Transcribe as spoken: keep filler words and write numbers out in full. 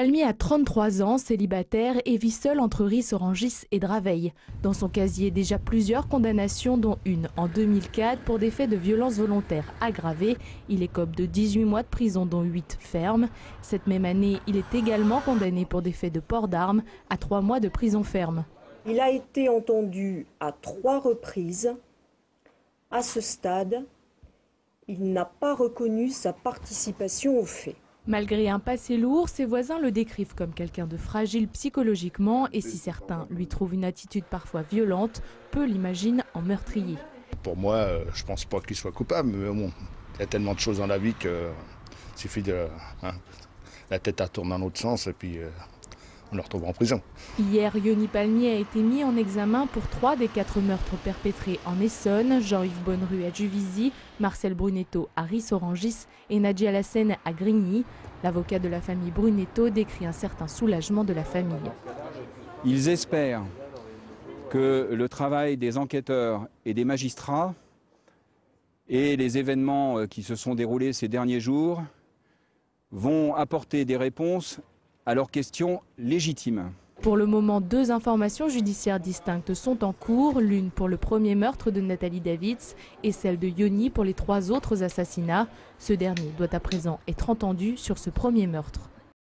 Palmier a trente-trois ans, célibataire et vit seul entre Ris-Orangis et Draveil. Dans son casier, déjà plusieurs condamnations, dont une en deux mille quatre pour des faits de violence volontaire aggravés. Il écope de dix-huit mois de prison, dont huit fermes. Cette même année, il est également condamné pour des faits de port d'armes à trois mois de prison ferme. Il a été entendu à trois reprises. À ce stade, il n'a pas reconnu sa participation aux faits. Malgré un passé lourd, ses voisins le décrivent comme quelqu'un de fragile psychologiquement et si certains lui trouvent une attitude parfois violente, peu l'imaginent en meurtrier. Pour moi, je ne pense pas qu'il soit coupable, mais bon, il y a tellement de choses dans la vie qu'il suffit de... Hein, la tête à tourner dans l'autre sens et puis euh, on le retrouve en prison. Hier, Yoni Palmier a été mis en examen pour trois des quatre meurtres perpétrés en Essonne, Jean-Yves Bonnerue à Juvisy, Marcel Brunetto à Ris-Orangis et Nadji Alassane à Grigny. L'avocat de la famille Brunetto décrit un certain soulagement de la famille. Ils espèrent que le travail des enquêteurs et des magistrats et les événements qui se sont déroulés ces derniers jours vont apporter des réponses à leurs questions légitimes. Pour le moment, deux informations judiciaires distinctes sont en cours, l'une pour le premier meurtre de Nathalie Davids et celle de Yoni pour les trois autres assassinats. Ce dernier doit à présent être entendu sur ce premier meurtre.